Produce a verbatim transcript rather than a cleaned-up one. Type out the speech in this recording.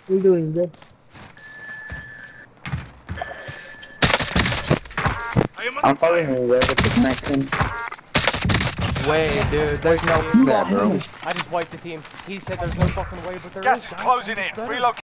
you doing, bro? I'm following you where with the connection. Way, dude, there's no Yeah, bro. fucking. I just wiped the team. He said there's no fucking way, but there Gas is. is Guys, closing I'm just in. better. Relocate.